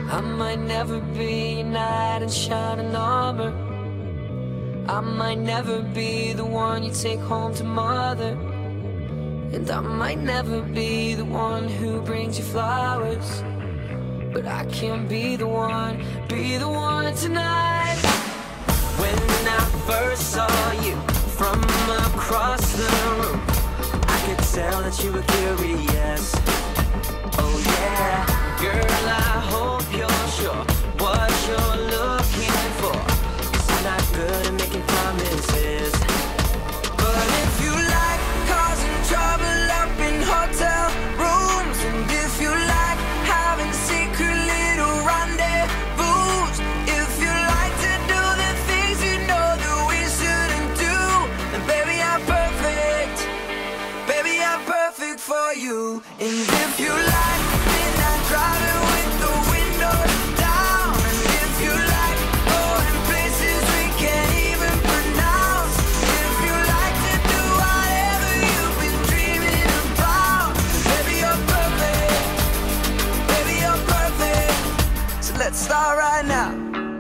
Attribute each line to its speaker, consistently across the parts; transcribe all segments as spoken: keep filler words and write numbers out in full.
Speaker 1: I might never be a knight in shining armor. I might never be the one you take home to mother. And I might never be the one who brings you flowers, but I can be the one, be the one tonight. When I first saw you from across the room, I could tell that you were curious. Oh yeah, girl, I hope you're sure what you're looking for, 'cause I'm not good at making promises. But if you like causing trouble up in hotel rooms, and if you like having secret little rendezvous, if you like to do the things you know that we shouldn't do, then baby, I'm perfect. Baby, I'm perfect for you. And if you like midnight driving with the windows down, and if you like going places we can't even pronounce, if you like to do whatever you've been dreaming about, baby, you're perfect. Baby, you're perfect. So let's start right now.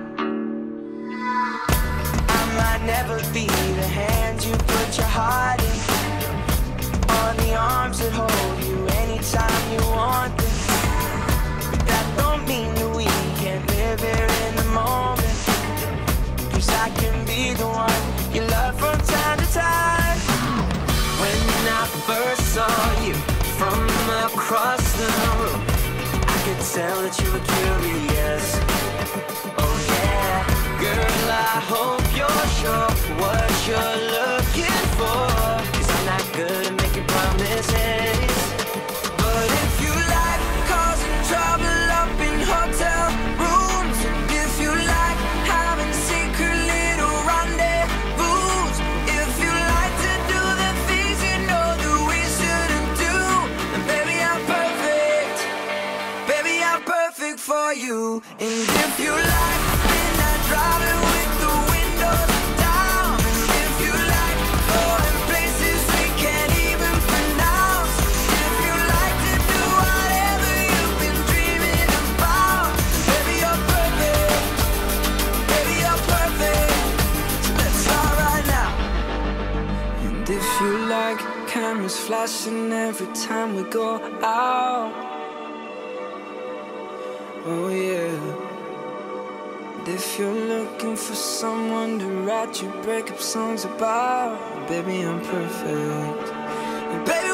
Speaker 1: I might never be the hand you put your heart in, or the arms that hold you anytime you want them. But that don't mean that we can't live here in the moment, 'cause I can be the one you love from time to time. When I first saw you from across the room, I could tell that you were curious. Oh yeah, girl, I hope you're sure what you're looking for, 'cause I'm not good at making promises. But if you like causing trouble up in hotel rooms, and if you like having secret little rendezvous, if you like to do the things you know that we shouldn't do, then baby, I'm perfect. Baby, I'm perfect for you. And if you like midnight driving with the windows down, and if you like going places we can't even pronounce, if you like to do whatever you've been dreaming about, baby, you're perfect. Baby, you're perfect. So let's start right now. And if you like cameras flashing every time we go out, oh yeah. And if you're looking for someone to write your breakup songs about, baby, I'm perfect. And baby,